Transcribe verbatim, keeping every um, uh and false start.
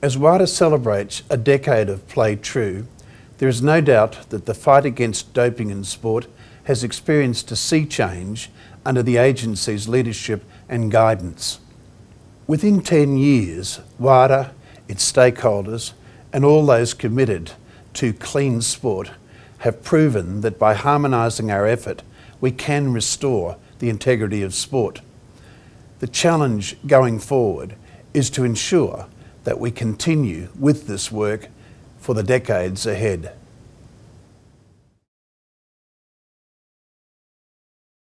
As WADA celebrates a decade of play true, there is no doubt that the fight against doping in sport has experienced a sea change under the agency's leadership and guidance. Within ten years, WADA, its stakeholders, and all those committed to clean sport have proven that by harmonising our effort, we can restore the integrity of sport. The challenge going forward is to ensure that we continue with this work for the decades ahead.